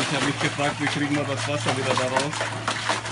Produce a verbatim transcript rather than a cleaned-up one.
Ich habe mich gefragt, wie kriegen wir das Wasser wieder da raus?